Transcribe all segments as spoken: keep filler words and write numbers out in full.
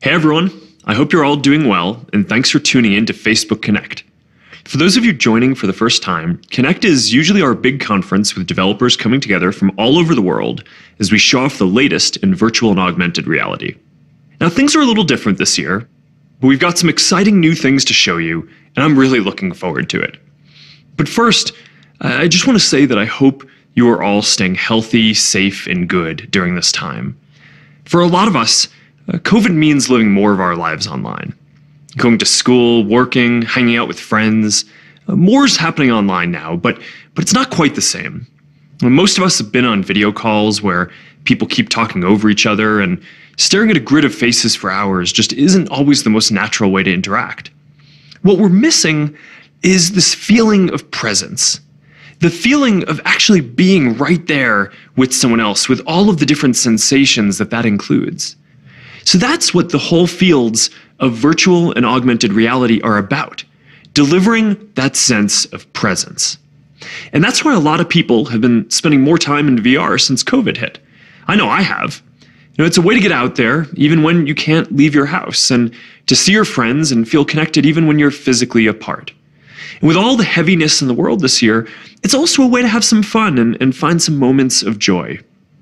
Hey everyone, I hope you're all doing well, and thanks for tuning in to Facebook Connect. For those of you joining for the first time, Connect is usually our big conference with developers coming together from all over the world as we show off the latest in virtual and augmented reality. Now things are a little different this year, but we've got some exciting new things to show you, and I'm really looking forward to it. But first, I just want to say that I hope you are all staying healthy, safe, and good during this time. For a lot of us, Uh, COVID means living more of our lives online. Going to school, working, hanging out with friends. Uh, more is happening online now, but, but it's not quite the same. Most of us have been on video calls where people keep talking over each other, and staring at a grid of faces for hours just isn't always the most natural way to interact. What we're missing is this feeling of presence. The feeling of actually being right there with someone else, with all of the different sensations that that includes. So that's what the whole fields of virtual and augmented reality are about, delivering that sense of presence. And that's why a lot of people have been spending more time in V R since COVID hit. I know I have. You know, it's a way to get out there even when you can't leave your house, and to see your friends and feel connected even when you're physically apart. And with all the heaviness in the world this year, it's also a way to have some fun and, and find some moments of joy.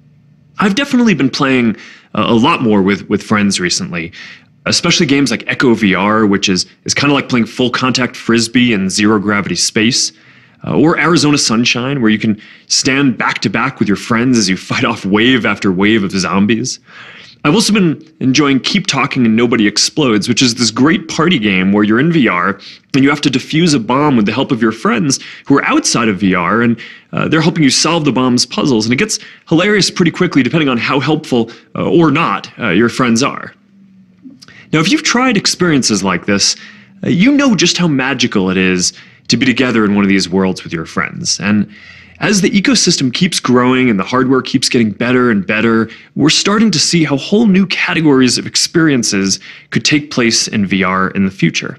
I've definitely been playing a lot more with, with friends recently, especially games like Echo V R, which is, is kind of like playing full contact frisbee in zero gravity space, uh, or Arizona Sunshine, where you can stand back to back with your friends as you fight off wave after wave of zombies. I've also been enjoying Keep Talking and Nobody Explodes, which is this great party game where you're in V R and you have to defuse a bomb with the help of your friends who are outside of V R, and uh, they're helping you solve the bomb's puzzles. And it gets hilarious pretty quickly depending on how helpful uh, or not uh, your friends are. Now, if you've tried experiences like this, uh, you know just how magical it is to be together in one of these worlds with your friends. And as the ecosystem keeps growing and the hardware keeps getting better and better, we're starting to see how whole new categories of experiences could take place in V R in the future.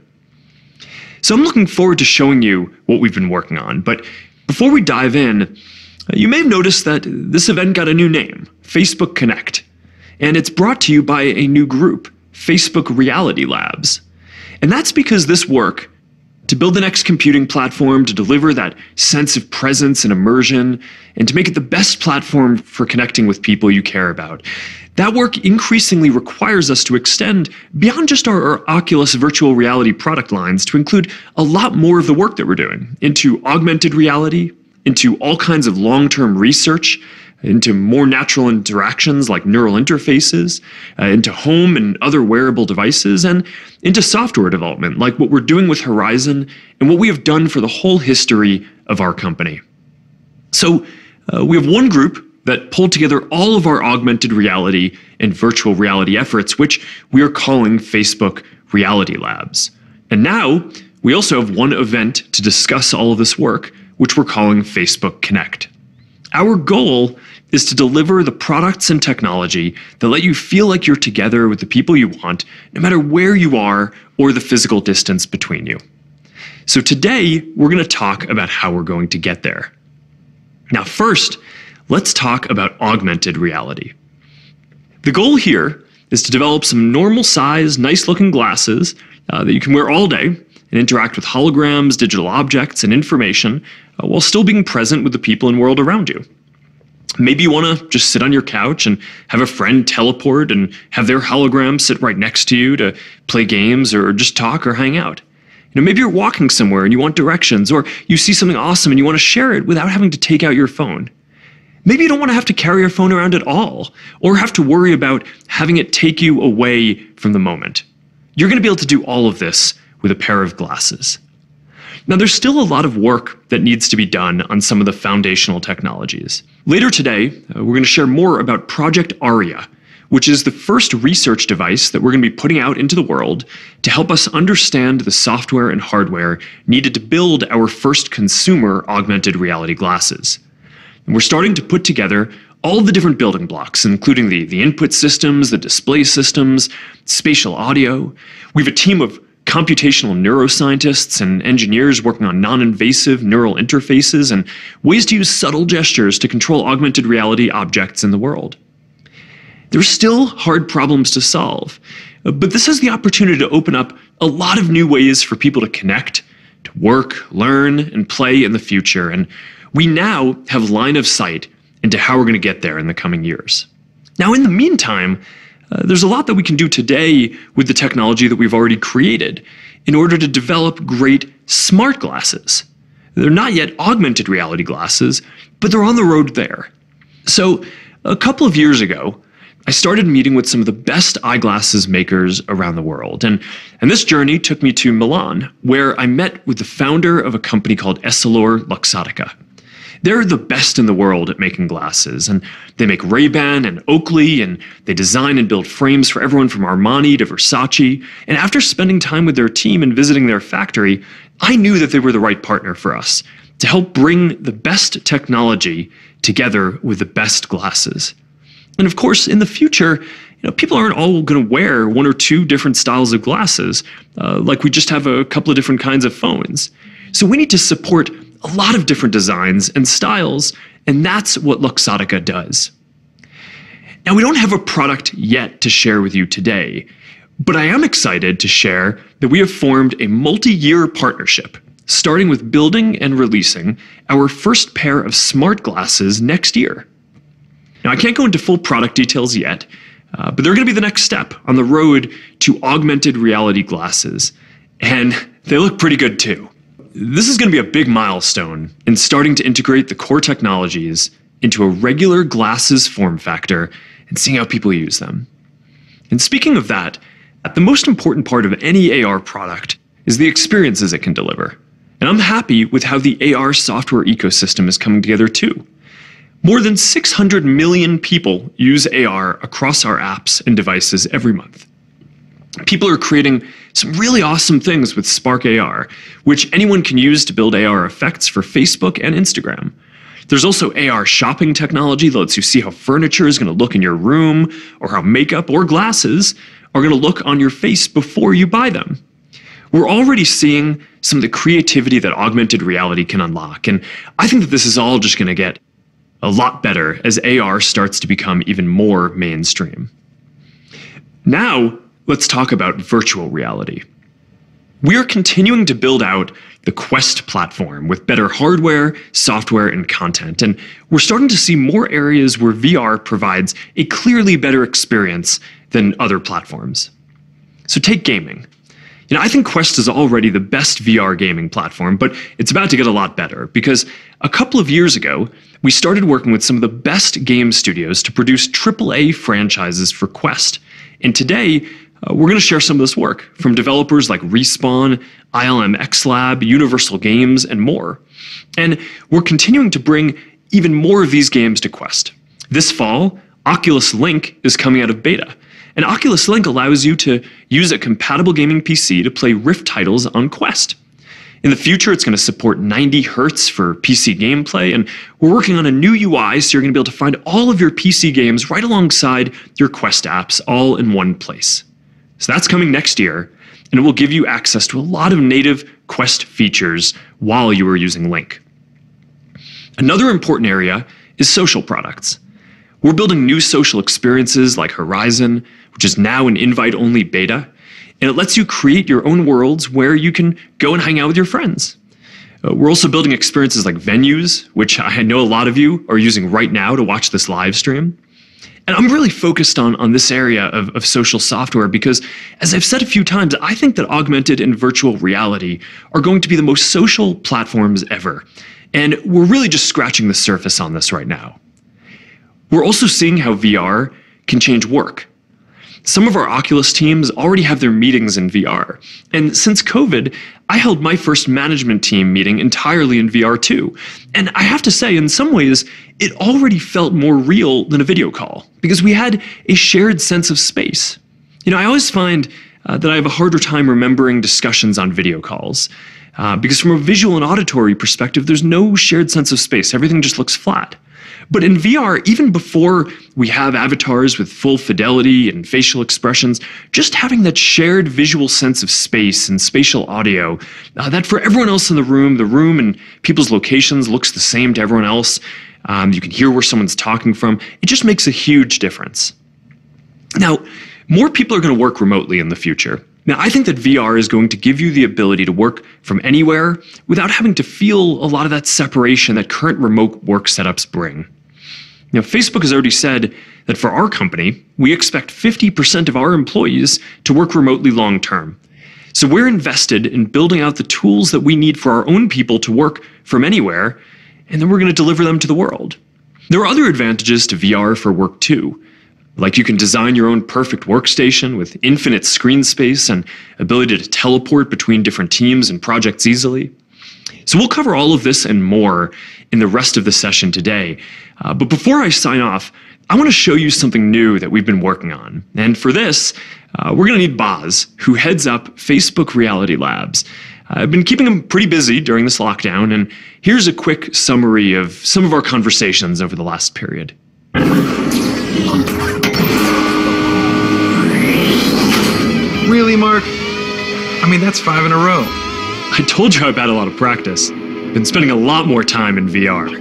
So I'm looking forward to showing you what we've been working on. But before we dive in, you may have noticed that this event got a new name, Facebook Connect. And it's brought to you by a new group, Facebook Reality Labs. And that's because this work, to build the next computing platform, to deliver that sense of presence and immersion, and to make it the best platform for connecting with people you care about. That work increasingly requires us to extend beyond just our, our Oculus virtual reality product lines to include a lot more of the work that we're doing into augmented reality, into all kinds of long-term research, into more natural interactions like neural interfaces, uh, into home and other wearable devices, and into software development like what we're doing with Horizon and what we have done for the whole history of our company. So uh, we have one group that pulled together all of our augmented reality and virtual reality efforts, which we are calling Facebook Reality Labs. And now we also have one event to discuss all of this work, which we're calling Facebook Connect. Our goal is to deliver the products and technology that let you feel like you're together with the people you want, no matter where you are or the physical distance between you. So today, we're going to talk about how we're going to get there. Now first, let's talk about augmented reality. The goal here is to develop some normal-sized, nice-looking glasses uh, that you can wear all day and interact with holograms, digital objects, and information uh, while still being present with the people and world around you. Maybe you want to just sit on your couch and have a friend teleport and have their hologram sit right next to you to play games or just talk or hang out. You know, maybe you're walking somewhere and you want directions, or you see something awesome and you want to share it without having to take out your phone. Maybe you don't want to have to carry your phone around at all, or have to worry about having it take you away from the moment. You're going to be able to do all of this with a pair of glasses. Now, there's still a lot of work that needs to be done on some of the foundational technologies. Later today, uh, we're going to share more about Project Aria, which is the first research device that we're going to be putting out into the world to help us understand the software and hardware needed to build our first consumer augmented reality glasses. And we're starting to put together all the different building blocks, including the, the input systems, the display systems, spatial audio. We have a team of computational neuroscientists and engineers working on non-invasive neural interfaces and ways to use subtle gestures to control augmented reality objects in the world. There are still hard problems to solve. Uh, But this has the opportunity to open up a lot of new ways for people to connect, to work, learn, and play in the future. And we now have line of sight into how we're going to get there in the coming years. Now, in the meantime, uh, there's a lot that we can do today with the technology that we've already created in order to develop great smart glasses. They're not yet augmented reality glasses, but they're on the road there. So a couple of years ago, I started meeting with some of the best eyeglasses makers around the world. And, and this journey took me to Milan, where I met with the founder of a company called Essilor-Luxottica. They're the best in the world at making glasses, and they make Ray-Ban and Oakley, and they design and build frames for everyone from Armani to Versace. And after spending time with their team and visiting their factory, I knew that they were the right partner for us to help bring the best technology together with the best glasses. And of course, in the future, you know, people aren't all going to wear one or two different styles of glasses, uh, like we just have a couple of different kinds of phones. So we need to support a lot of different designs and styles, and that's what Luxottica does. Now, we don't have a product yet to share with you today, but I am excited to share that we have formed a multi-year partnership, starting with building and releasing our first pair of smart glasses next year. Now, I can't go into full product details yet, uh, but they're going to be the next step on the road to augmented reality glasses, and they look pretty good too. This is going to be a big milestone in starting to integrate the core technologies into a regular glasses form factor and seeing how people use them. And speaking of that, the most important part of any A R product is the experiences it can deliver. And I'm happy with how the A R software ecosystem is coming together too. More than six hundred million people use A R across our apps and devices every month. People are creating some really awesome things with Spark A R, which anyone can use to build A R effects for Facebook and Instagram. There's also A R shopping technology that lets you see how furniture is going to look in your room, or how makeup or glasses are going to look on your face before you buy them. We're already seeing some of the creativity that augmented reality can unlock, and I think that this is all just going to get a lot better as A R starts to become even more mainstream. Now, let's talk about virtual reality. We are continuing to build out the Quest platform with better hardware, software, and content, and we're starting to see more areas where V R provides a clearly better experience than other platforms. So take gaming. You know, I think Quest is already the best V R gaming platform, but it's about to get a lot better because a couple of years ago, we started working with some of the best game studios to produce triple A franchises for Quest. And today, uh, we're going to share some of this work from developers like Respawn, I L M X Lab, Universal Games, and more. And we're continuing to bring even more of these games to Quest. This fall, Oculus Link is coming out of beta. And Oculus Link allows you to use a compatible gaming P C to play Rift titles on Quest. In the future, it's going to support ninety hertz for P C gameplay, and we're working on a new U I so you're going to be able to find all of your P C games right alongside your Quest apps all in one place. So that's coming next year, and it will give you access to a lot of native Quest features while you are using Link. Another important area is social products. We're building new social experiences like Horizon, which is now an invite-only beta, and it lets you create your own worlds where you can go and hang out with your friends. Uh, we're also building experiences like Venues, which I know a lot of you are using right now to watch this live stream. And I'm really focused on, on this area of, of social software because, as I've said a few times, I think that augmented and virtual reality are going to be the most social platforms ever. And we're really just scratching the surface on this right now. We're also seeing how V R can change work. Some of our Oculus teams already have their meetings in V R. And since COVID, I held my first management team meeting entirely in V R too. And I have to say, in some ways, it already felt more real than a video call because we had a shared sense of space. You know, I always find uh, that I have a harder time remembering discussions on video calls uh, because from a visual and auditory perspective, there's no shared sense of space. Everything just looks flat. But in V R, even before we have avatars with full fidelity and facial expressions, just having that shared visual sense of space and spatial audio, uh, that for everyone else in the room, the room and people's locations looks the same to everyone else. Um, you can hear where someone's talking from. It just makes a huge difference. Now, More people are going to work remotely in the future. Now, I think that V R is going to give you the ability to work from anywhere without having to feel a lot of that separation that current remote work setups bring. Now, Facebook has already said that for our company, we expect fifty percent of our employees to work remotely long term. So we're invested in building out the tools that we need for our own people to work from anywhere, and then we're going to deliver them to the world. There are other advantages to V R for work too. Like you can design your own perfect workstation with infinite screen space and ability to teleport between different teams and projects easily. So we'll cover all of this and more in the rest of the session today. Uh, but before I sign off, I want to show you something new that we've been working on. And for this, uh, we're going to need Boz, who heads up Facebook Reality Labs. Uh, I've been keeping him pretty busy during this lockdown, and here's a quick summary of some of our conversations over the last period. Really, Mark? I mean, that's five in a row. I told you I've had a lot of practice. Been spending a lot more time in V R.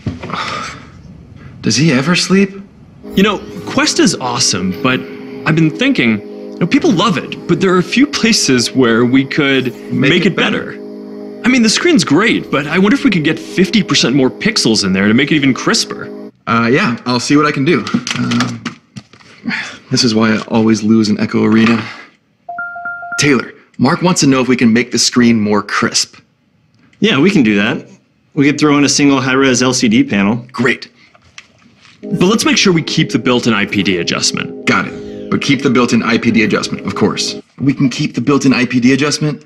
Does he ever sleep? You know, Quest is awesome, but I've been thinking, you know, people love it, but there are a few places where we could make, make it, it better. better. I mean, the screen's great, but I wonder if we could get fifty percent more pixels in there to make it even crisper. Uh, yeah, I'll see what I can do. Um, this is why I always lose in Echo Arena. Taylor, Mark wants to know if we can make the screen more crisp. Yeah, we can do that. We could throw in a single high-res L C D panel. Great. But let's make sure we keep the built-in I P D adjustment. Got it. But keep the built-in I P D adjustment, of course. We can keep the built-in I P D adjustment?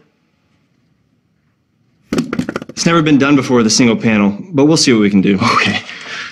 It's never been done before with a single panel, but we'll see what we can do. Okay.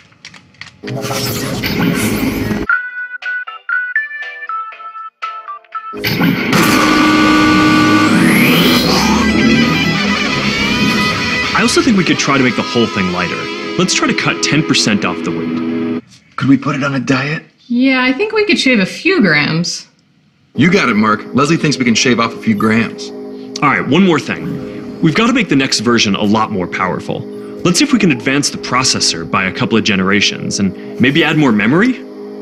I also think we could try to make the whole thing lighter. Let's try to cut ten percent off the weight. Could we put it on a diet? Yeah, I think we could shave a few grams. You got it, Mark. Leslie thinks we can shave off a few grams. All right, one more thing. We've got to make the next version a lot more powerful. Let's see if we can advance the processor by a couple of generations and maybe add more memory?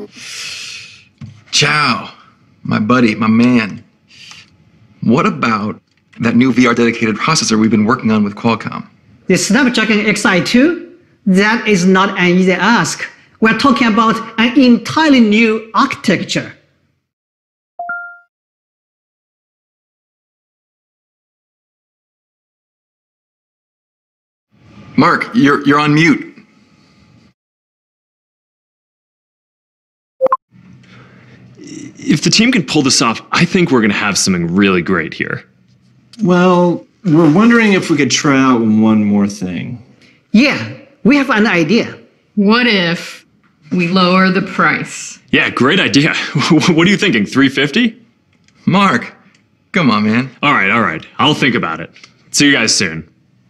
Ciao, my buddy, my man. What about that new V R dedicated processor we've been working on with Qualcomm? The Snapdragon X I two? That is not an easy ask. We're talking about an entirely new architecture. Mark, you're, you're on mute. If the team can pull this off, I think we're going to have something really great here. Well, we're wondering if we could try out one more thing. Yeah, we have an idea. What if we lower the price? Yeah, great idea. What are you thinking, three fifty? Mark, come on, man. All right, all right. I'll think about it. See you guys soon.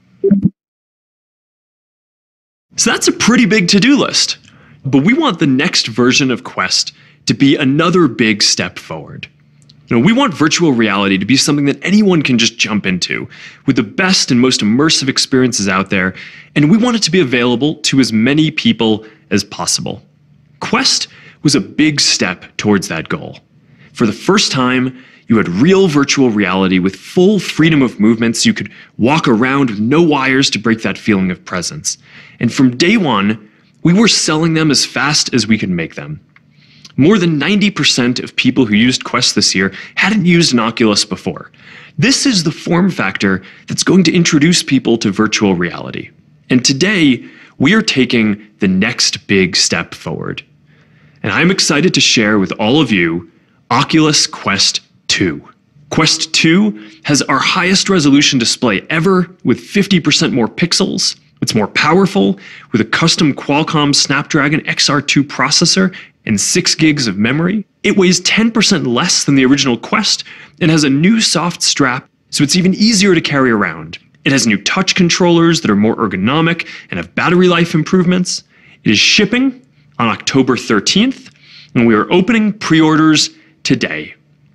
So that's a pretty big to-do list. But we want the next version of Quest to be another big step forward. You know, we want virtual reality to be something that anyone can just jump into, with the best and most immersive experiences out there, and we want it to be available to as many people as possible. Quest was a big step towards that goal. For the first time, you had real virtual reality with full freedom of movement, so you could walk around with no wires to break that feeling of presence. And from day one, we were selling them as fast as we could make them. More than ninety percent of people who used Quest this year hadn't used an Oculus before. This is the form factor that's going to introduce people to virtual reality. And today, we are taking the next big step forward. And I'm excited to share with all of you Oculus Quest two. Quest two has our highest resolution display ever with fifty percent more pixels. It's more powerful with a custom Qualcomm Snapdragon X R two processor and six gigs of memory. It weighs ten percent less than the original Quest and has a new soft strap, so it's even easier to carry around. It has new touch controllers that are more ergonomic and have battery life improvements. It is shipping on October thirteenth, and we are opening pre-orders today.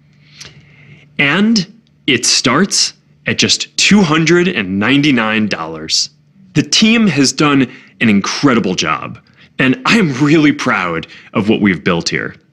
And it starts at just two hundred ninety-nine dollars. The team has done an incredible job, and I am really proud of what we've built here.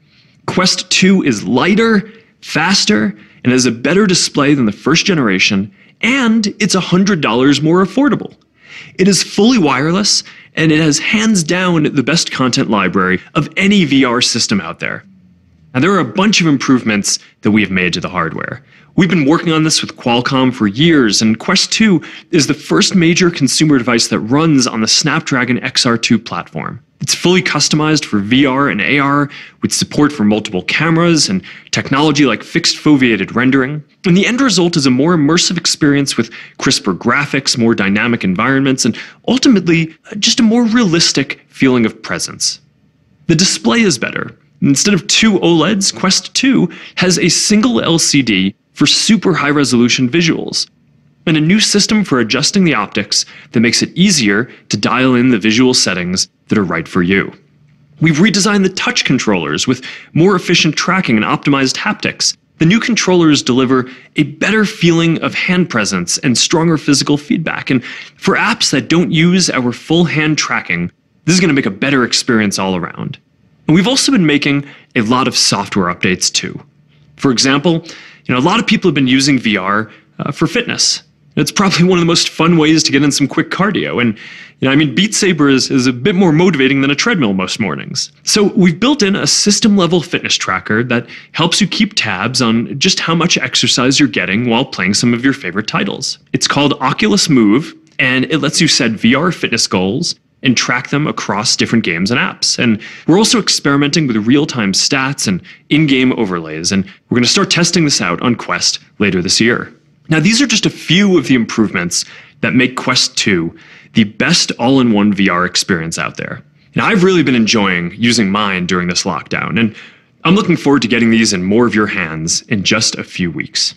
Quest two is lighter, faster, and has a better display than the first generation, and it's one hundred dollars more affordable. It is fully wireless, and it has hands down the best content library of any V R system out there. Now, there are a bunch of improvements that we've made to the hardware. We've been working on this with Qualcomm for years, and Quest two is the first major consumer device that runs on the Snapdragon X R two platform. It's fully customized for V R and A R, with support for multiple cameras and technology like fixed foveated rendering. And the end result is a more immersive experience with crisper graphics, more dynamic environments, and ultimately, just a more realistic feeling of presence. The display is better. Instead of two OLEDs, Quest two has a single L C D for super high-resolution visuals, and a new system for adjusting the optics that makes it easier to dial in the visual settings that are right for you. We've redesigned the touch controllers with more efficient tracking and optimized haptics. The new controllers deliver a better feeling of hand presence and stronger physical feedback. And for apps that don't use our full hand tracking, this is going to make a better experience all around. And we've also been making a lot of software updates too. For example, you know, a lot of people have been using V R uh, for fitness. It's probably one of the most fun ways to get in some quick cardio. And, you know, I mean, Beat Saber is, is a bit more motivating than a treadmill most mornings. So we've built in a system-level fitness tracker that helps you keep tabs on just how much exercise you're getting while playing some of your favorite titles. It's called Oculus Move, and it lets you set V R fitness goals and track them across different games and apps. And we're also experimenting with real-time stats and in-game overlays, and we're going to start testing this out on Quest later this year. Now, these are just a few of the improvements that make Quest two the best all-in-one V R experience out there. And I've really been enjoying using mine during this lockdown, and I'm looking forward to getting these in more of your hands in just a few weeks.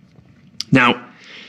Now,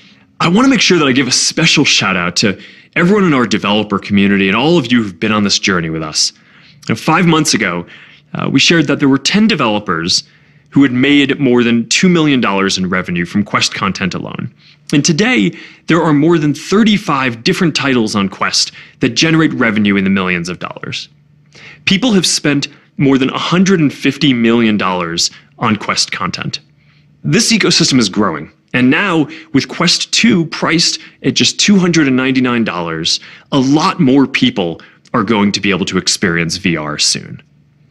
I want to make sure that I give a special shout out to everyone in our developer community and all of you who've been on this journey with us. Now, five months ago, uh, we shared that there were ten developers who had made more than two million dollars in revenue from Quest content alone. And today, there are more than thirty-five different titles on Quest that generate revenue in the millions of dollars. People have spent more than one hundred fifty million dollars on Quest content. This ecosystem is growing. And now, with Quest two priced at just two hundred ninety-nine dollars, a lot more people are going to be able to experience V R soon.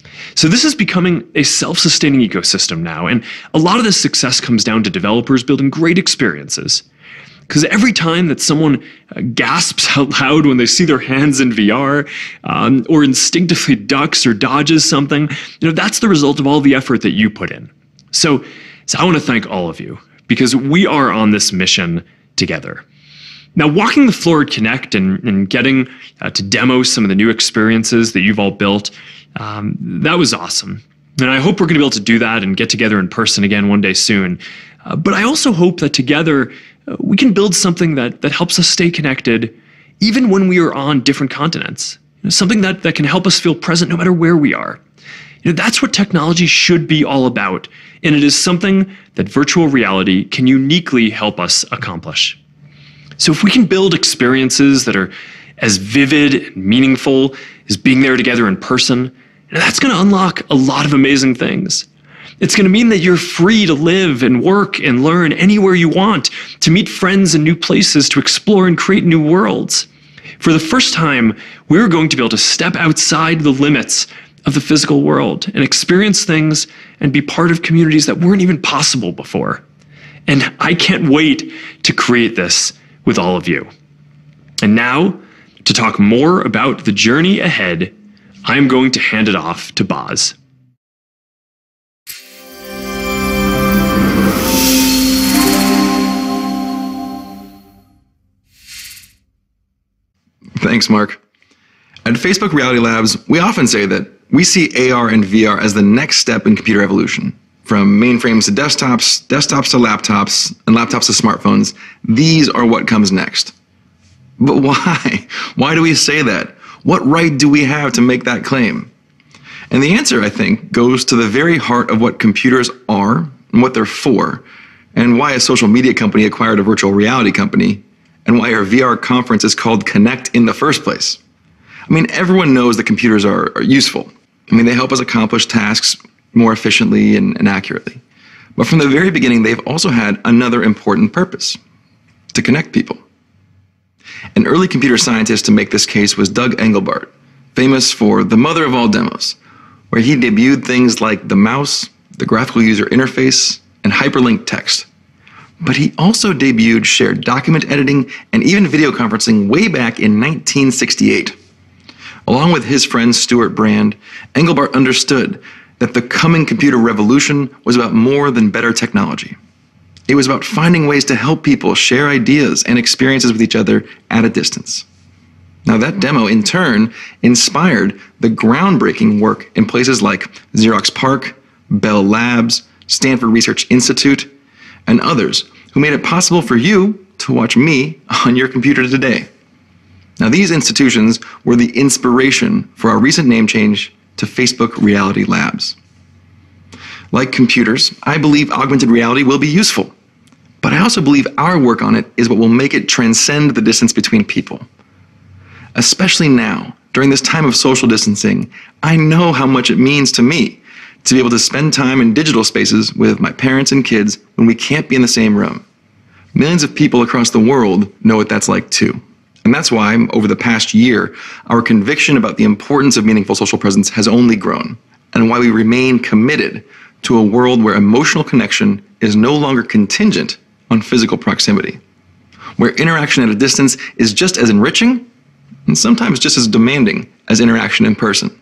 So this is becoming a self-sustaining ecosystem now, and a lot of this success comes down to developers building great experiences. Because every time that someone uh, gasps out loud when they see their hands in V R, um, or instinctively ducks or dodges something, you know, that's the result of all the effort that you put in. So, so I want to thank all of you, because we are on this mission together. Now, walking the floor at Connect and, and getting uh, to demo some of the new experiences that you've all built, um, that was awesome. And I hope we're going to be able to do that and get together in person again one day soon. Uh, but I also hope that together uh, we can build something that, that helps us stay connected even when we are on different continents. You know, something that, that can help us feel present no matter where we are. You know, that's what technology should be all about. And it is something that virtual reality can uniquely help us accomplish. So if we can build experiences that are as vivid and meaningful as being there together in person, that's going to unlock a lot of amazing things. It's going to mean that you're free to live and work and learn anywhere you want, to meet friends in new places, to explore and create new worlds. For the first time, we're going to be able to step outside the limits of the physical world and experience things and be part of communities that weren't even possible before. And I can't wait to create this with all of you. And now, to talk more about the journey ahead, I'm going to hand it off to Boz. Thanks, Mark. At Facebook Reality Labs, we often say that we see A R and V R as the next step in computer evolution. From mainframes to desktops, desktops to laptops, and laptops to smartphones, these are what comes next. But why? Why do we say that? What right do we have to make that claim? And the answer, I think, goes to the very heart of what computers are and what they're for, and why a social media company acquired a virtual reality company, and why our V R conference is called Connect in the first place. I mean, everyone knows that computers are, are useful. I mean, they help us accomplish tasks more efficiently and, and accurately. But from the very beginning, they've also had another important purpose: to connect people. An early computer scientist to make this case was Doug Engelbart, famous for the mother of all demos, where he debuted things like the mouse, the graphical user interface, and hyperlinked text. But he also debuted shared document editing and even video conferencing way back in nineteen sixty-eight. Along with his friend Stuart Brand, Engelbart understood that the coming computer revolution was about more than better technology. It was about finding ways to help people share ideas and experiences with each other at a distance. Now, that demo, in turn, inspired the groundbreaking work in places like Xerox PARC, Bell Labs, Stanford Research Institute, and others who made it possible for you to watch me on your computer today. Now, these institutions were the inspiration for our recent name change to Facebook Reality Labs. Like computers, I believe augmented reality will be useful, but I also believe our work on it is what will make it transcend the distance between people. Especially now, during this time of social distancing, I know how much it means to me to be able to spend time in digital spaces with my parents and kids when we can't be in the same room. Millions of people across the world know what that's like too. And that's why, over the past year, our conviction about the importance of meaningful social presence has only grown, and why we remain committed to a world where emotional connection is no longer contingent on physical proximity, where interaction at a distance is just as enriching and sometimes just as demanding as interaction in person.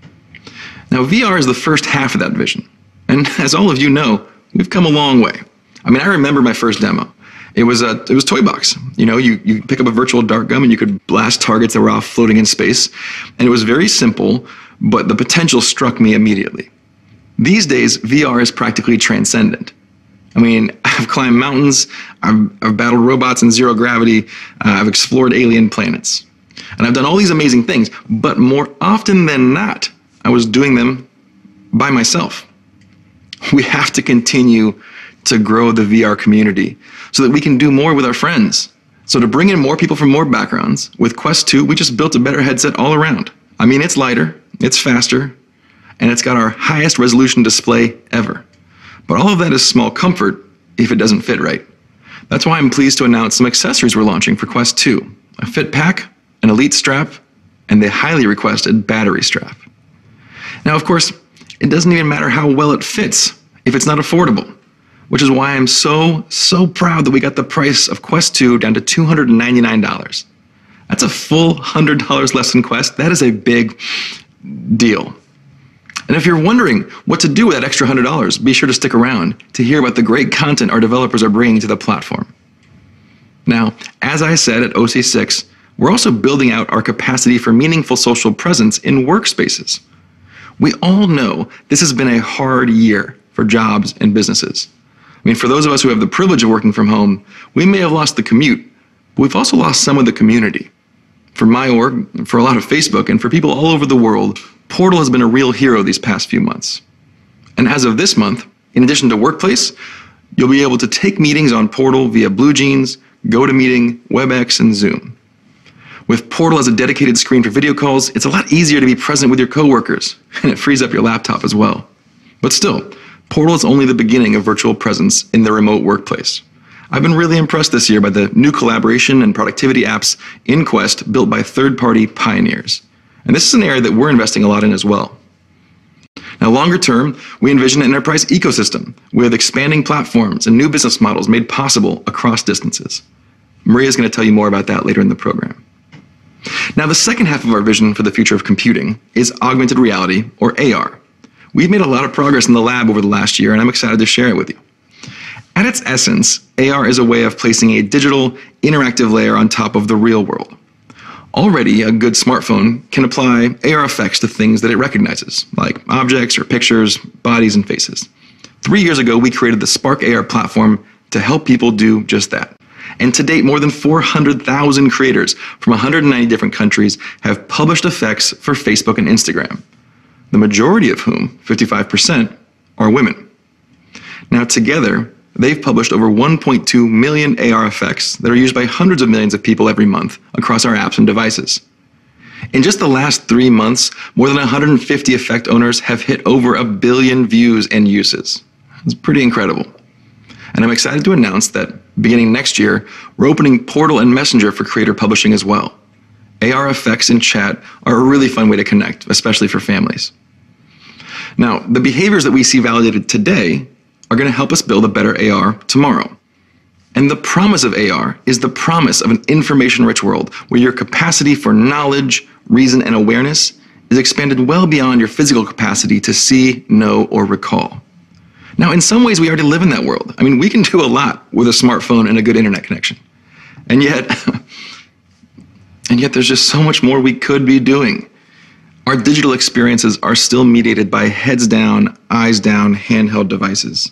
Now, V R is the first half of that vision, and as all of you know, we've come a long way. I mean, I remember my first demo. It was a it was Toybox. You know, you, you pick up a virtual dart gun and you could blast targets that were off floating in space. And it was very simple, but the potential struck me immediately. These days, V R is practically transcendent. I mean, I've climbed mountains, I've, I've battled robots in zero gravity, uh, I've explored alien planets. And I've done all these amazing things, but more often than not, I was doing them by myself. We have to continue to grow the V R community so that we can do more with our friends. So to bring in more people from more backgrounds, with Quest two, we just built a better headset all around. I mean, it's lighter, it's faster, and it's got our highest resolution display ever. But all of that is small comfort if it doesn't fit right. That's why I'm pleased to announce some accessories we're launching for Quest two, a fit pack, an elite strap, and the highly requested battery strap. Now, of course, it doesn't even matter how well it fits if it's not affordable, which is why I'm so, so proud that we got the price of Quest two down to two hundred ninety-nine dollars. That's a full one hundred dollars less than Quest. That is a big deal. And if you're wondering what to do with that extra one hundred dollars, be sure to stick around to hear about the great content our developers are bringing to the platform. Now, as I said at O C six, we're also building out our capacity for meaningful social presence in workspaces. We all know this has been a hard year for jobs and businesses. I mean, for those of us who have the privilege of working from home, we may have lost the commute, but we've also lost some of the community. For my org, for a lot of Facebook, and for people all over the world, Portal has been a real hero these past few months. And as of this month, in addition to Workplace, you'll be able to take meetings on Portal via BlueJeans, GoToMeeting, WebEx, and Zoom. With Portal as a dedicated screen for video calls, it's a lot easier to be present with your coworkers, and it frees up your laptop as well. But still, Portal is only the beginning of virtual presence in the remote workplace. I've been really impressed this year by the new collaboration and productivity apps in Quest built by third-party pioneers. And this is an area that we're investing a lot in as well. Now, longer term, we envision an enterprise ecosystem with expanding platforms and new business models made possible across distances. Maria is going to tell you more about that later in the program. Now, the second half of our vision for the future of computing is augmented reality, or A R. We've made a lot of progress in the lab over the last year, and I'm excited to share it with you. At its essence, A R is a way of placing a digital, interactive layer on top of the real world. Already, a good smartphone can apply A R effects to things that it recognizes, like objects or pictures, bodies, and faces. Three years ago, we created the Spark A R platform to help people do just that. And to date, more than four hundred thousand creators from one hundred ninety different countries have published effects for Facebook and Instagram, the majority of whom, fifty-five percent, are women. Now, together, they've published over one point two million A R effects that are used by hundreds of millions of people every month across our apps and devices. In just the last three months, more than one hundred fifty effect owners have hit over a billion views and uses. It's pretty incredible. And I'm excited to announce that beginning next year, we're opening Portal and Messenger for creator publishing as well. A R effects in chat are a really fun way to connect, especially for families. Now, the behaviors that we see validated today are going to help us build a better A R tomorrow. And the promise of A R is the promise of an information-rich world where your capacity for knowledge, reason, and awareness is expanded well beyond your physical capacity to see, know, or recall. Now, in some ways, we already live in that world. I mean, we can do a lot with a smartphone and a good internet connection. And yet, and yet there's just so much more we could be doing. Our digital experiences are still mediated by heads down, eyes down, handheld devices.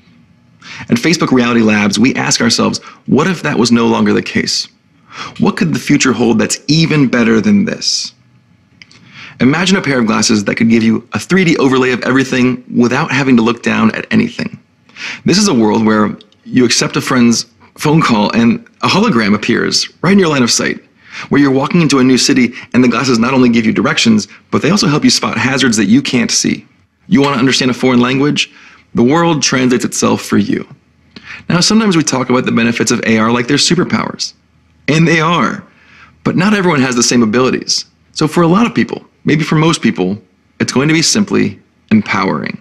At Facebook Reality Labs, we ask ourselves, what if that was no longer the case? What could the future hold that's even better than this? Imagine a pair of glasses that could give you a three D overlay of everything without having to look down at anything. This is a world where you accept a friend's phone call and a hologram appears right in your line of sight, where you're walking into a new city and the glasses not only give you directions, but they also help you spot hazards that you can't see. You want to understand a foreign language? The world translates itself for you. Now, sometimes we talk about the benefits of A R like they're superpowers. And they are. But not everyone has the same abilities. So for a lot of people, maybe for most people, it's going to be simply empowering.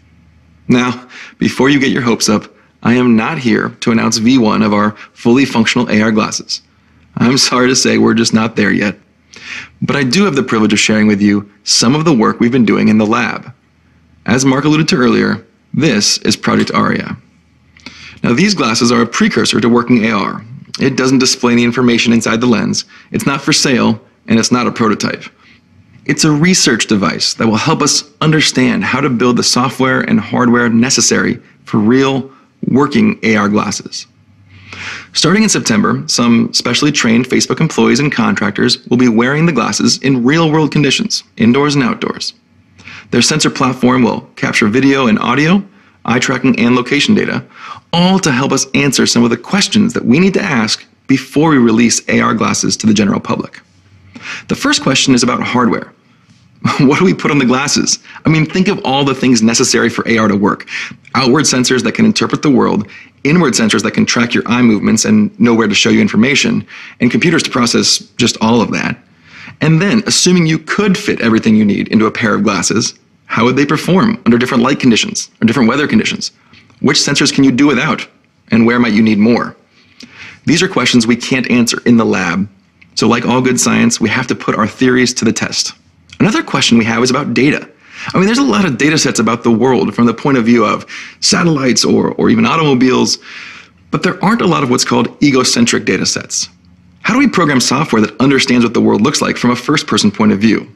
Now, before you get your hopes up, I am not here to announce V one of our fully functional A R glasses. I'm sorry to say we're just not there yet. But I do have the privilege of sharing with you some of the work we've been doing in the lab. As Mark alluded to earlier, this is Project Aria. Now, these glasses are a precursor to working A R. It doesn't display any information inside the lens, it's not for sale, and it's not a prototype. It's a research device that will help us understand how to build the software and hardware necessary for real, working A R glasses. Starting in September, some specially trained Facebook employees and contractors will be wearing the glasses in real-world conditions, indoors and outdoors. Their sensor platform will capture video and audio, eye tracking, and location data, all to help us answer some of the questions that we need to ask before we release A R glasses to the general public. The first question is about hardware. What do we put on the glasses? I mean, think of all the things necessary for A R to work. Outward sensors that can interpret the world, inward sensors that can track your eye movements and know where to show you information, and computers to process just all of that. And then, assuming you could fit everything you need into a pair of glasses, how would they perform under different light conditions or different weather conditions? Which sensors can you do without? And where might you need more? These are questions we can't answer in the lab. So like all good science, we have to put our theories to the test. Another question we have is about data. I mean, there's a lot of data sets about the world from the point of view of satellites or, or even automobiles, but there aren't a lot of what's called egocentric data sets. How do we program software that understands what the world looks like from a first-person point of view?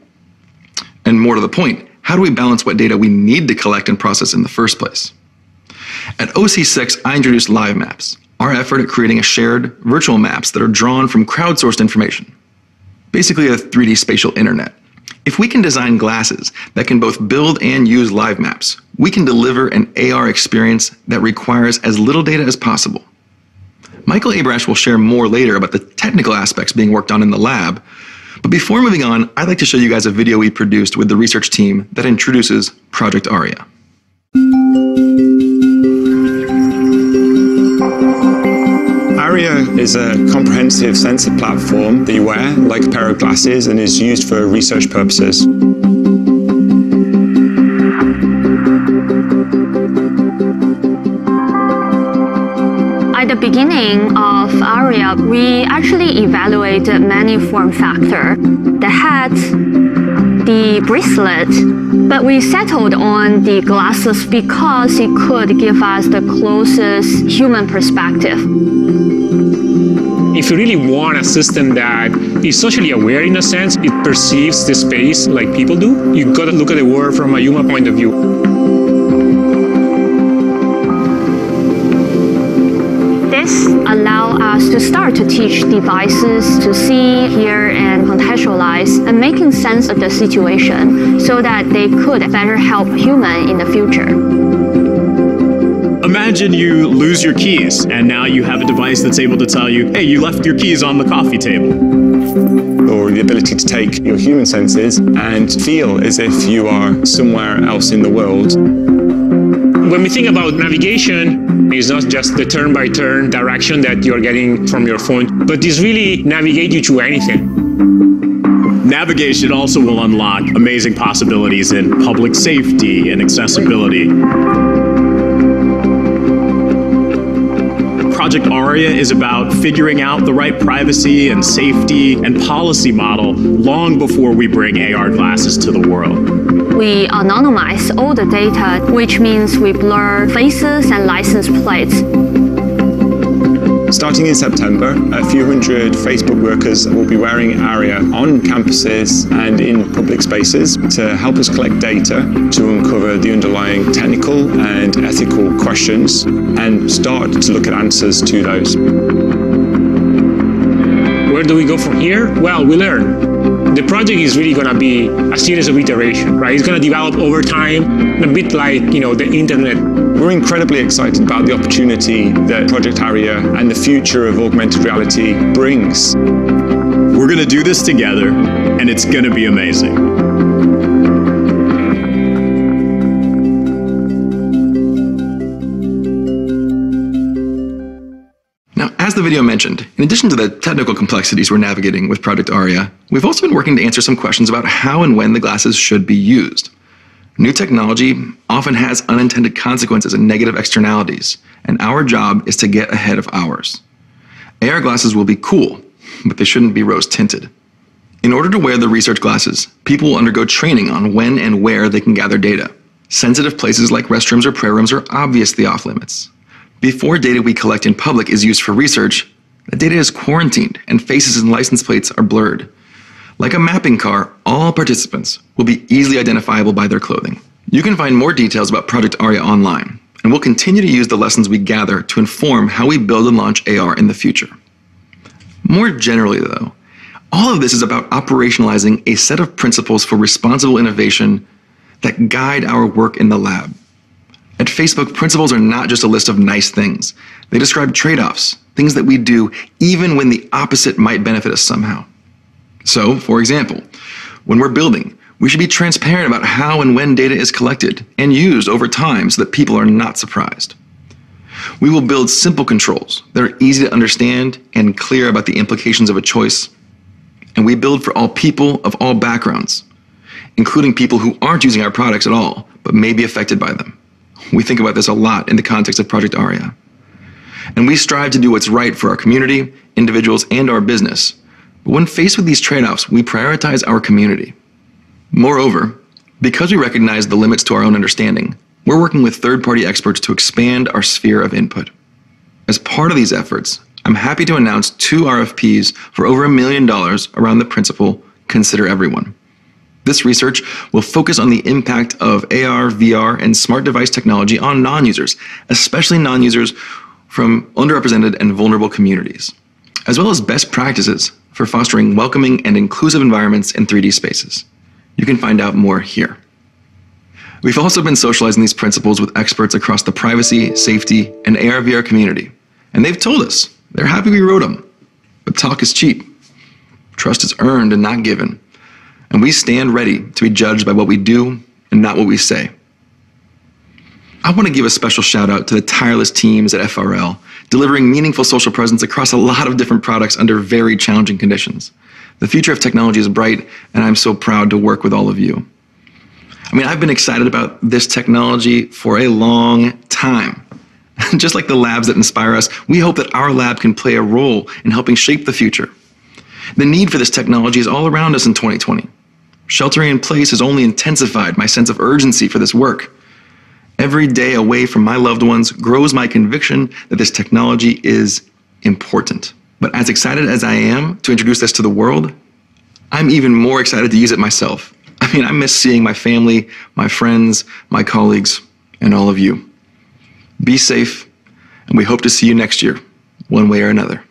And more to the point, how do we balance what data we need to collect and process in the first place? At O C six, I introduced Live Maps, our effort at creating a shared virtual maps that are drawn from crowdsourced information. Basically a three D spatial internet. If we can design glasses that can both build and use live maps, we can deliver an A R experience that requires as little data as possible. Michael Abrash will share more later about the technical aspects being worked on in the lab, but before moving on, I'd like to show you guys a video we produced with the research team that introduces Project Aria. Aria is a comprehensive sensor platform that you wear like a pair of glasses and is used for research purposes. At the beginning of Aria, we actually evaluated many form factors: the hat, the bracelet, but we settled on the glasses because it could give us the closest human perspective. If you really want a system that is socially aware in a sense, it perceives the space like people do, you've got to look at the world from a human point of view. This allows us to start to teach devices to see, hear, and contextualize, and making sense of the situation so that they could better help humans in the future. Imagine you lose your keys, and now you have a device that's able to tell you, hey, you left your keys on the coffee table. Or the ability to take your human senses and feel as if you are somewhere else in the world. When we think about navigation, it's not just the turn-by-turn direction that you're getting from your phone, but this really navigate you to anything. Navigation also will unlock amazing possibilities in public safety and accessibility. Project Aria is about figuring out the right privacy and safety and policy model long before we bring A R glasses to the world. We anonymize all the data, which means we blur faces and license plates. Starting in September, a few hundred Facebook workers will be wearing Aria on campuses and in public spaces to help us collect data to uncover the underlying technical and ethical questions and start to look at answers to those. Where do we go from here? Well, we learn. The project is really going to be a series of iteration, right? It's going to develop over time, a bit like, you know, the internet. We're incredibly excited about the opportunity that Project Aria and the future of augmented reality brings. We're going to do this together, and it's going to be amazing. Now, as the video mentioned, in addition to the technical complexities we're navigating with Project Aria, we've also been working to answer some questions about how and when the glasses should be used. New technology often has unintended consequences and negative externalities, and our job is to get ahead of ours. A R glasses will be cool, but they shouldn't be rose-tinted. In order to wear the research glasses, people will undergo training on when and where they can gather data. Sensitive places like restrooms or prayer rooms are obviously off-limits. Before data we collect in public is used for research, the data is quarantined and faces and license plates are blurred. Like a mapping car, all participants will be easily identifiable by their clothing. You can find more details about Project Aria online, and we'll continue to use the lessons we gather to inform how we build and launch A R in the future. More generally, though, all of this is about operationalizing a set of principles for responsible innovation that guide our work in the lab. At Facebook, principles are not just a list of nice things. They describe trade-offs, things that we do even when the opposite might benefit us somehow. So, for example, when we're building, we should be transparent about how and when data is collected and used over time so that people are not surprised. We will build simple controls that are easy to understand and clear about the implications of a choice. And we build for all people of all backgrounds, including people who aren't using our products at all, but may be affected by them. We think about this a lot in the context of Project Aria. And we strive to do what's right for our community, individuals, and our business. But when faced with these trade-offs, we prioritize our community. Moreover, because we recognize the limits to our own understanding, we're working with third-party experts to expand our sphere of input. As part of these efforts, I'm happy to announce two R F Ps for over a million dollars around the principle, Consider Everyone. This research will focus on the impact of A R, V R, and smart device technology on non-users, especially non-users from underrepresented and vulnerable communities, as well as best practices for fostering welcoming and inclusive environments in three D spaces. You can find out more here. We've also been socializing these principles with experts across the privacy, safety, and A R V R community, and they've told us they're happy we wrote them. But talk is cheap. Trust is earned and not given. And we stand ready to be judged by what we do and not what we say. I want to give a special shout out to the tireless teams at F R L, delivering meaningful social presence across a lot of different products under very challenging conditions. The future of technology is bright, and I'm so proud to work with all of you. I mean, I've been excited about this technology for a long time. Just like the labs that inspire us, we hope that our lab can play a role in helping shape the future. The need for this technology is all around us in twenty twenty. Sheltering in place has only intensified my sense of urgency for this work. Every day away from my loved ones grows my conviction that this technology is important. But as excited as I am to introduce this to the world, I'm even more excited to use it myself. I mean, I miss seeing my family, my friends, my colleagues, and all of you. Be safe, and we hope to see you next year, one way or another.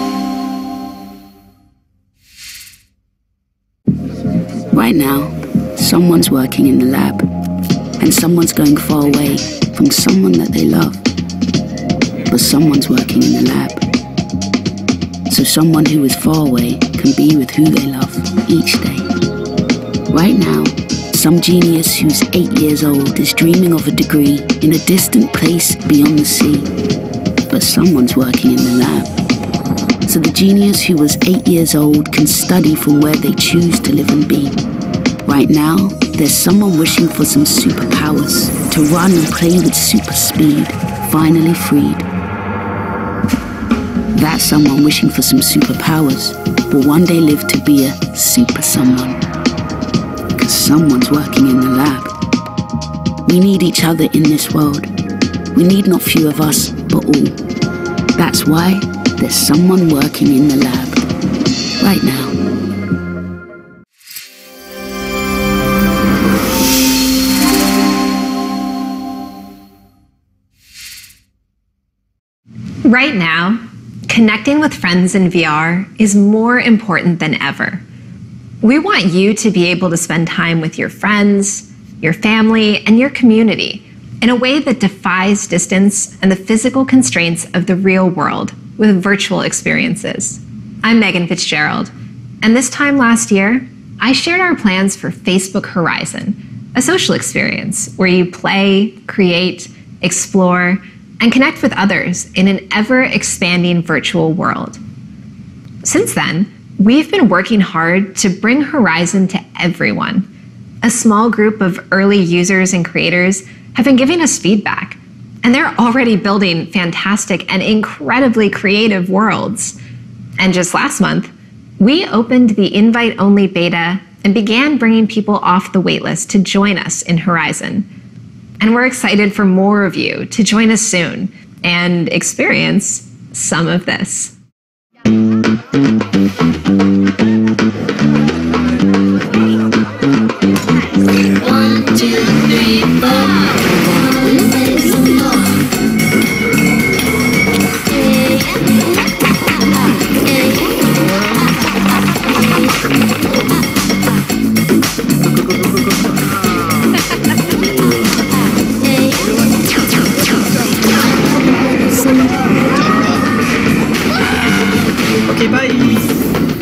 Right now, Someone's working in the lab, and someone's going far away from someone that they love. But someone's working in the lab, so someone who is far away can be with who they love each day. Right now, some genius who's eight years old is dreaming of a degree in a distant place beyond the sea. But someone's working in the lab, so the genius who was eight years old can study from where they choose to live and be. Right now, there's someone wishing for some superpowers, to run and play with super speed, finally freed. That someone wishing for some superpowers will one day live to be a super someone. Because someone's working in the lab. We need each other in this world. We need not few of us, but all. That's why there's someone working in the lab right now. Right now, connecting with friends in V R is more important than ever. We want you to be able to spend time with your friends, your family, and your community in a way that defies distance and the physical constraints of the real world with virtual experiences. I'm Megan Fitzgerald, and this time last year, I shared our plans for Facebook Horizon, a social experience where you play, create, explore, and connect with others in an ever-expanding virtual world. Since then, we've been working hard to bring Horizon to everyone. A small group of early users and creators have been giving us feedback, and they're already building fantastic and incredibly creative worlds. And just last month, we opened the invite-only beta and began bringing people off the waitlist to join us in Horizon. And we're excited for more of you to join us soon and experience some of this. One, two, three, four. Okay, bye.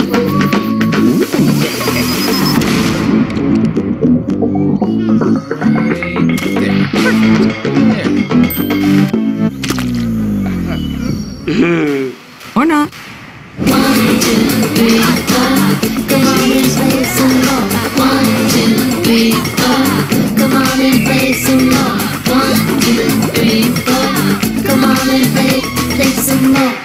Or not. One, two, three, four. Come on and play some more. One, two, three, four. Come on and play some more. One, two, three, four. Come on and play, play some more.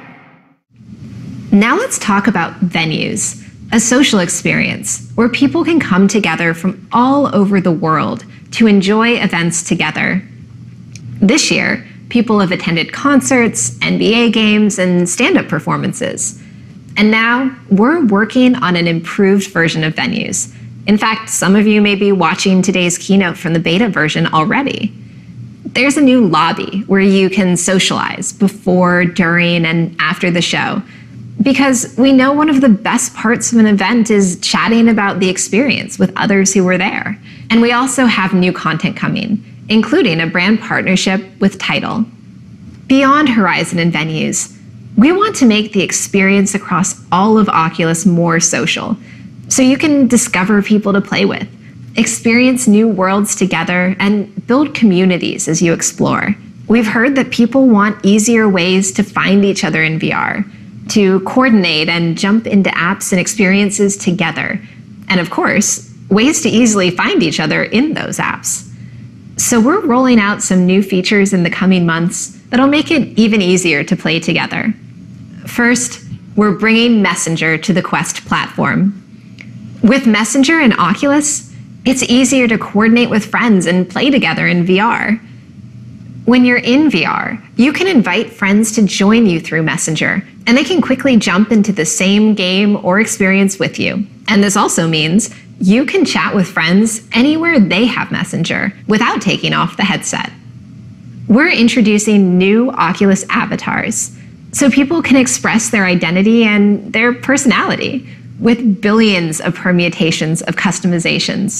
Now let's talk about venues, a social experience where people can come together from all over the world to enjoy events together. This year, people have attended concerts, N B A games, and stand-up performances. And now we're working on an improved version of venues. In fact, some of you may be watching today's keynote from the beta version already. There's a new lobby where you can socialize before, during, and after the show. Because we know one of the best parts of an event is chatting about the experience with others who were there. And we also have new content coming, including a brand partnership with Tidal. Beyond Horizon and venues, we want to make the experience across all of Oculus more social, so you can discover people to play with, experience new worlds together, and build communities as you explore. We've heard that people want easier ways to find each other in V R, to coordinate and jump into apps and experiences together, and of course, ways to easily find each other in those apps. So we're rolling out some new features in the coming months that'll make it even easier to play together. First, we're bringing Messenger to the Quest platform. With Messenger and Oculus, it's easier to coordinate with friends and play together in V R. When you're in V R, you can invite friends to join you through Messenger, and they can quickly jump into the same game or experience with you. And this also means you can chat with friends anywhere they have Messenger without taking off the headset. We're introducing new Oculus avatars, so people can express their identity and their personality with billions of permutations of customizations.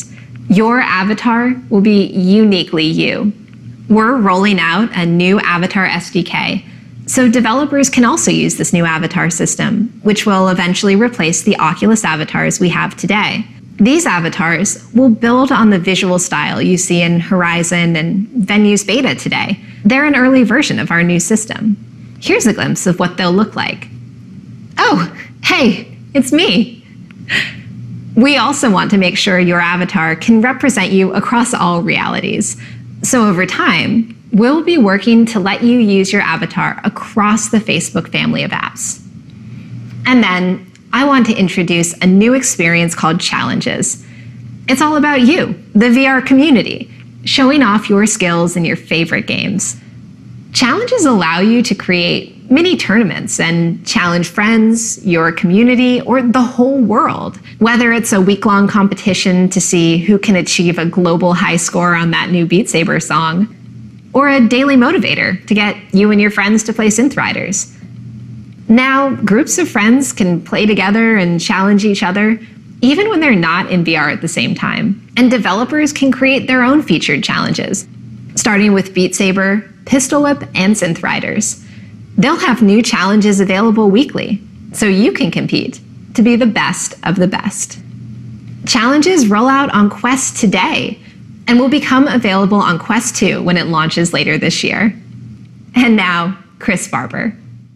Your avatar will be uniquely you. We're rolling out a new avatar S D K, so developers can also use this new avatar system, which will eventually replace the Oculus avatars we have today. These avatars will build on the visual style you see in Horizon and Venue's beta today. They're an early version of our new system. Here's a glimpse of what they'll look like. Oh, hey, it's me. We also want to make sure your avatar can represent you across all realities. So over time, we'll be working to let you use your avatar across the Facebook family of apps. And then I want to introduce a new experience called Challenges. It's all about you, the V R community, showing off your skills in your favorite games. Challenges allow you to create mini tournaments and challenge friends, your community, or the whole world. Whether it's a week-long competition to see who can achieve a global high score on that new Beat Saber song, or a daily motivator to get you and your friends to play Synth Riders. Now, groups of friends can play together and challenge each other, even when they're not in V R at the same time. And developers can create their own featured challenges, starting with Beat Saber, Pistol Whip, and Synth Riders. They'll have new challenges available weekly, so you can compete to be the best of the best. Challenges roll out on Quest today, and will become available on Quest two when it launches later this year. And now, Chris Barber.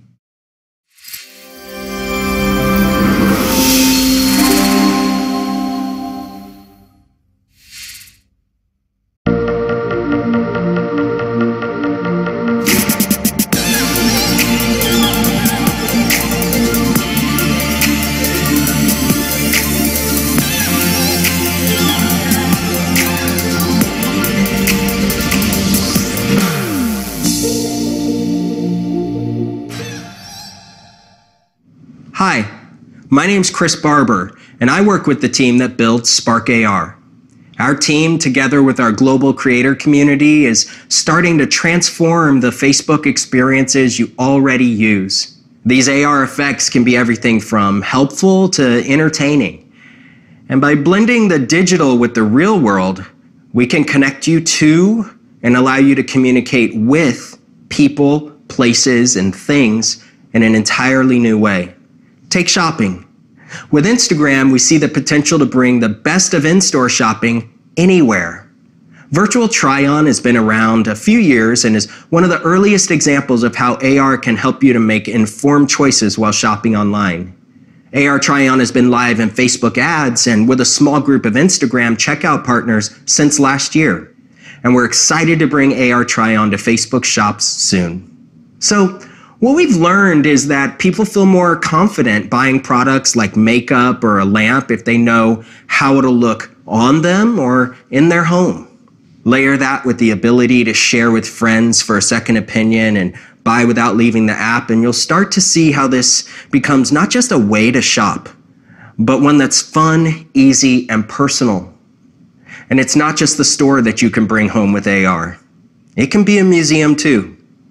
Hi, my name's Chris Barber, and I work with the team that built Spark A R. Our team, together with our global creator community, is starting to transform the Facebook experiences you already use. These A R effects can be everything from helpful to entertaining. And by blending the digital with the real world, we can connect you to and allow you to communicate with people, places, and things in an entirely new way. Take shopping. With Instagram, we see the potential to bring the best of in-store shopping anywhere. Virtual try-on has been around a few years and is one of the earliest examples of how A R can help you to make informed choices while shopping online. A R try-on has been live in Facebook ads and with a small group of Instagram checkout partners since last year. And we're excited to bring A R try-on to Facebook shops soon. So, what we've learned is that people feel more confident buying products like makeup or a lamp if they know how it'll look on them or in their home. Layer that with the ability to share with friends for a second opinion and buy without leaving the app, and you'll start to see how this becomes not just a way to shop, but one that's fun, easy, and personal. And it's not just the store that you can bring home with A R. It can be a museum too.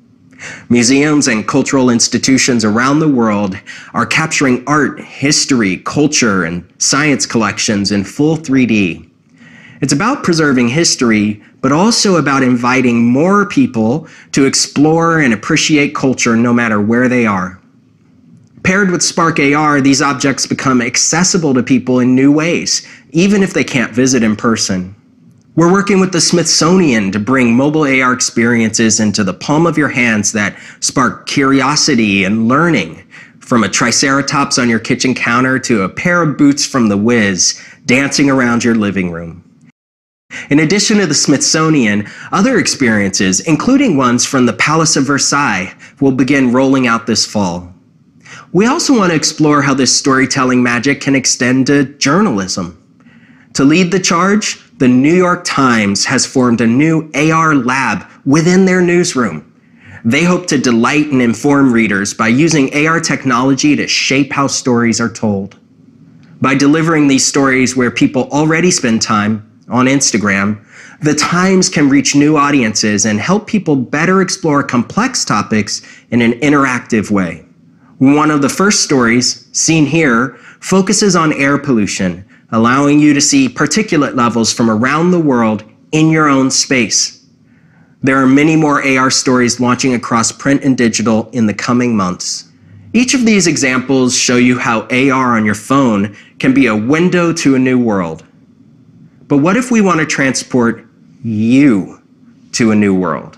Museums and cultural institutions around the world are capturing art, history, culture, and science collections in full three D. It's about preserving history, but also about inviting more people to explore and appreciate culture no matter where they are. Paired with Spark A R, these objects become accessible to people in new ways, even if they can't visit in person. We're working with the Smithsonian to bring mobile A R experiences into the palm of your hands that spark curiosity and learning, from a triceratops on your kitchen counter to a pair of boots from The Wiz dancing around your living room. In addition to the Smithsonian, other experiences, including ones from the Palace of Versailles, will begin rolling out this fall. We also want to explore how this storytelling magic can extend to journalism. To lead the charge, the New York Times has formed a new A R lab within their newsroom. They hope to delight and inform readers by using A R technology to shape how stories are told. By delivering these stories where people already spend time, on Instagram, the Times can reach new audiences and help people better explore complex topics in an interactive way. One of the first stories, seen here, focuses on air pollution, allowing you to see particulate levels from around the world in your own space. There are many more A R stories launching across print and digital in the coming months. Each of these examples show you how A R on your phone can be a window to a new world. But what if we want to transport you to a new world?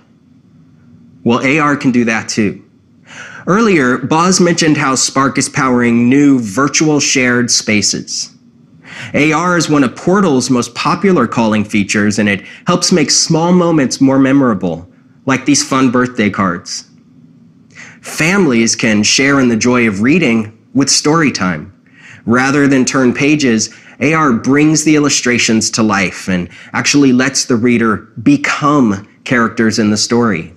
Well, A R can do that too. Earlier, Boz mentioned how Spark is powering new virtual shared spaces. A R is one of Portal's most popular calling features, and it helps make small moments more memorable, like these fun birthday cards. Families can share in the joy of reading with story time. Rather than turn pages, A R brings the illustrations to life and actually lets the reader become characters in the story.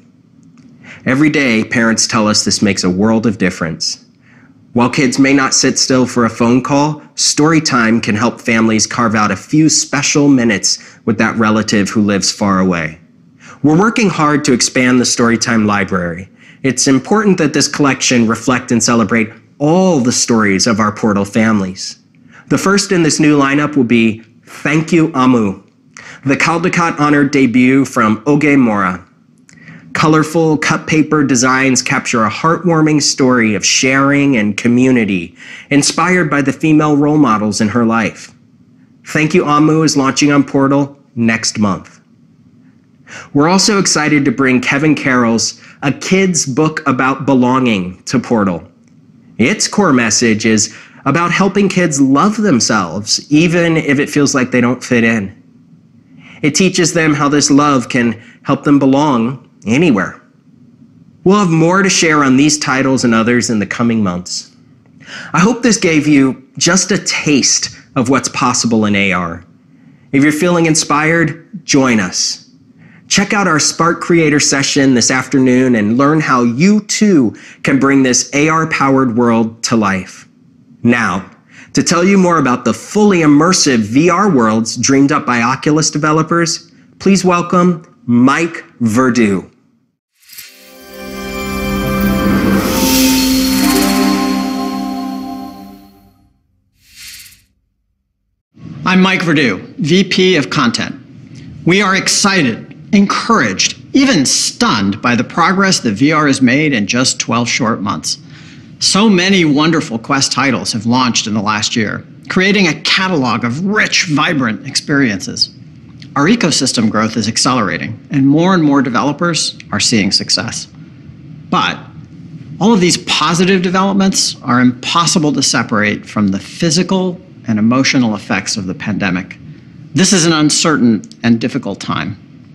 Every day, parents tell us this makes a world of difference. While kids may not sit still for a phone call, story time can help families carve out a few special minutes with that relative who lives far away. We're working hard to expand the Storytime library. It's important that this collection reflect and celebrate all the stories of our Portal families. The first in this new lineup will be Thank You Amu, the Caldecott-honored debut from Oge Mora. Colorful cut paper designs capture a heartwarming story of sharing and community, inspired by the female role models in her life. Thank You Amu is launching on Portal next month. We're also excited to bring Kevin Carroll's A Kid's Book About Belonging to Portal. Its core message is about helping kids love themselves, even if it feels like they don't fit in. It teaches them how this love can help them belong anywhere. We'll have more to share on these titles and others in the coming months. I hope this gave you just a taste of what's possible in A R. If you're feeling inspired, join us. Check out our Spark Creator session this afternoon and learn how you too can bring this A R-powered world to life. Now, to tell you more about the fully immersive V R worlds dreamed up by Oculus developers, please welcome Mike Verdu. I'm Mike Verdu, V P of Content. We are excited, encouraged, even stunned by the progress that V R has made in just twelve short months. So many wonderful Quest titles have launched in the last year, creating a catalog of rich, vibrant experiences. Our ecosystem growth is accelerating, and more and more developers are seeing success. But all of these positive developments are impossible to separate from the physical and emotional effects of the pandemic. This is an uncertain and difficult time.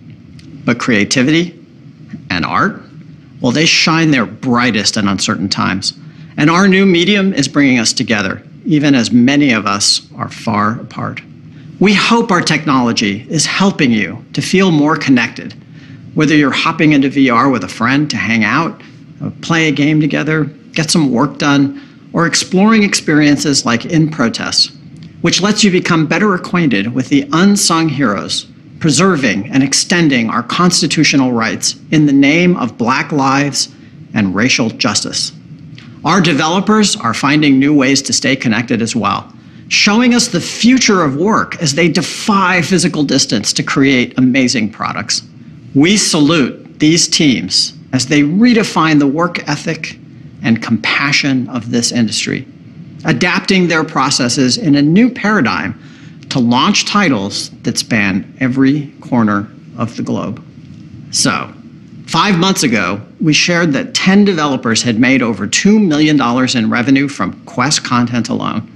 But creativity and art, well, they shine their brightest in uncertain times. And our new medium is bringing us together, even as many of us are far apart. We hope our technology is helping you to feel more connected, whether you're hopping into V R with a friend to hang out, play a game together, get some work done, or exploring experiences like In Protest, which lets you become better acquainted with the unsung heroes, preserving and extending our constitutional rights in the name of Black lives and racial justice. Our developers are finding new ways to stay connected as well, showing us the future of work as they defy physical distance to create amazing products. We salute these teams as they redefine the work ethic and compassion of this industry, adapting their processes in a new paradigm to launch titles that span every corner of the globe. So, five months ago, we shared that ten developers had made over two million dollars in revenue from Quest content alone.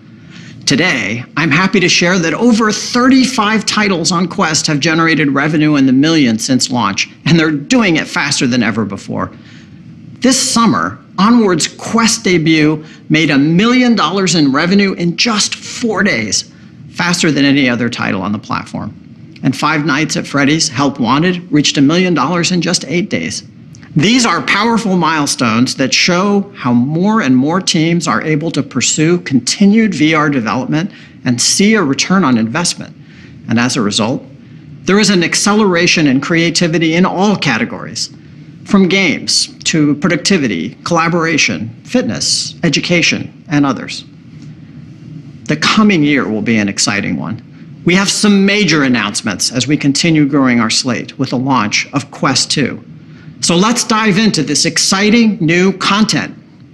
Today, I'm happy to share that over thirty-five titles on Quest have generated revenue in the millions since launch, and they're doing it faster than ever before. This summer, Onward's Quest debut made a million dollars in revenue in just four days, faster than any other title on the platform. And Five Nights at Freddy's Help Wanted reached a million dollars in just eight days. These are powerful milestones that show how more and more teams are able to pursue continued V R development and see a return on investment. And as a result, there is an acceleration in creativity in all categories, from games to productivity, collaboration, fitness, education, and others. The coming year will be an exciting one. We have some major announcements as we continue growing our slate with the launch of Quest two. So let's dive into this exciting new content.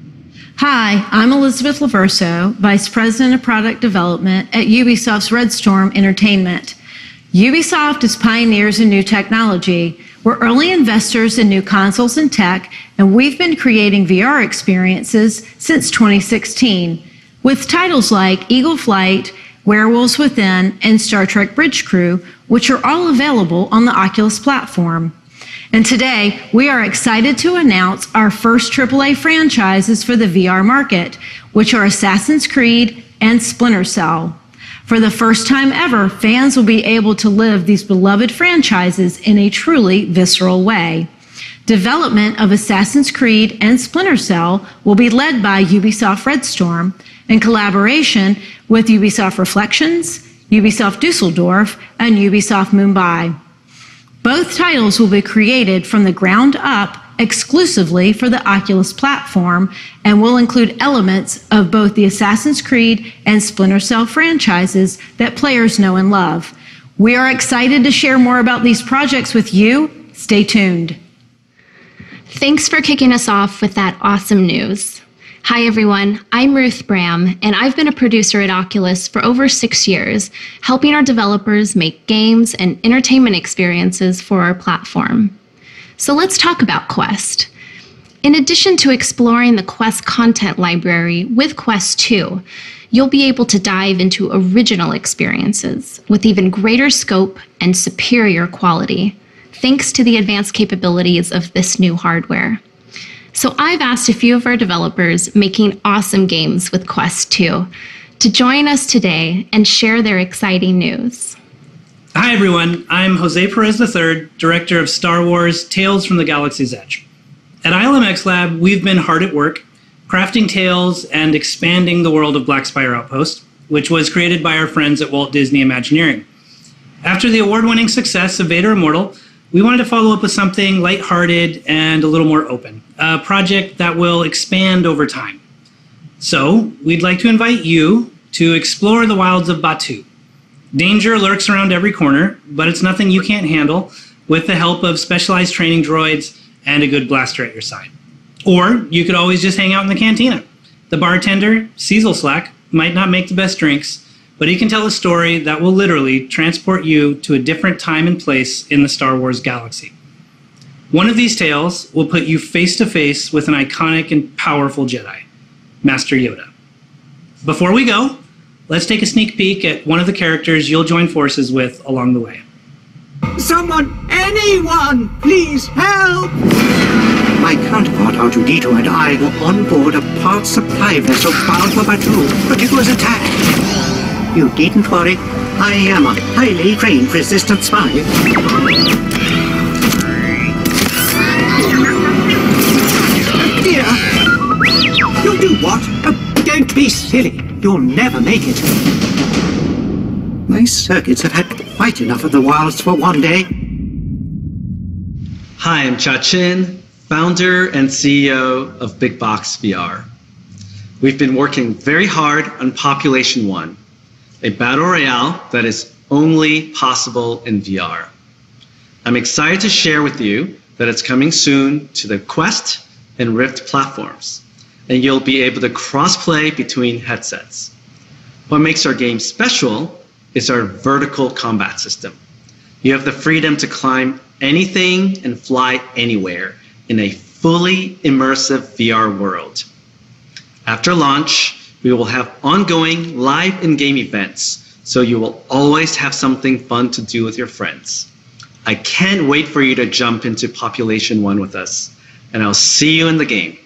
Hi, I'm Elizabeth Laverso, Vice President of Product Development at Ubisoft's Red Storm Entertainment. Ubisoft is pioneers in new technology. We're early investors in new consoles and tech, and we've been creating V R experiences since twenty sixteen, with titles like Eagle Flight, Werewolves Within, and Star Trek Bridge Crew, which are all available on the Oculus platform. And today, we are excited to announce our first triple A franchises for the V R market, which are Assassin's Creed and Splinter Cell. For the first time ever, fans will be able to live these beloved franchises in a truly visceral way. Development of Assassin's Creed and Splinter Cell will be led by Ubisoft Red Storm in collaboration with Ubisoft Reflections, Ubisoft Dusseldorf, and Ubisoft Mumbai. Both titles will be created from the ground up exclusively for the Oculus platform and will include elements of both the Assassin's Creed and Splinter Cell franchises that players know and love. We are excited to share more about these projects with you. Stay tuned. Thanks for kicking us off with that awesome news. Hi everyone, I'm Ruth Bram, and I've been a producer at Oculus for over six years, helping our developers make games and entertainment experiences for our platform. So let's talk about Quest. In addition to exploring the Quest content library with Quest two, you'll be able to dive into original experiences with even greater scope and superior quality, thanks to the advanced capabilities of this new hardware. So I've asked a few of our developers making awesome games with Quest two to join us today and share their exciting news. Hi everyone, I'm Jose Perez the third, Director of Star Wars Tales from the Galaxy's Edge. At I L M X Lab, we've been hard at work, crafting tales and expanding the world of Black Spire Outpost, which was created by our friends at Walt Disney Imagineering. After the award-winning success of Vader Immortal, we wanted to follow up with something lighthearted and a little more open, a project that will expand over time. So, we'd like to invite you to explore the wilds of Batuu. Danger lurks around every corner, but it's nothing you can't handle with the help of specialized training droids and a good blaster at your side. Or you could always just hang out in the cantina. The bartender, Cecil Slack, might not make the best drinks, but he can tell a story that will literally transport you to a different time and place in the Star Wars galaxy. One of these tales will put you face to face with an iconic and powerful Jedi, Master Yoda. Before we go, let's take a sneak peek at one of the characters you'll join forces with along the way. Someone, anyone, please help! My counterpart R two D two and I were on board a parts supply vessel bound for Batuu, but it was attacked. You needn't worry. I am a highly trained resistant spy. Dear, you'll do what? Oh, don't be silly. You'll never make it. My circuits have had quite enough of the wilds for one day. Hi, I'm Cha Chin, founder and C E O of Big Box V R. We've been working very hard on Population One, a battle royale that is only possible in V R. I'm excited to share with you that it's coming soon to the Quest and Rift platforms, and you'll be able to cross-play between headsets. What makes our game special is our vertical combat system. You have the freedom to climb anything and fly anywhere in a fully immersive V R world. After launch, we will have ongoing live in-game events, so you will always have something fun to do with your friends. I can't wait for you to jump into Population One with us, and I'll see you in the game.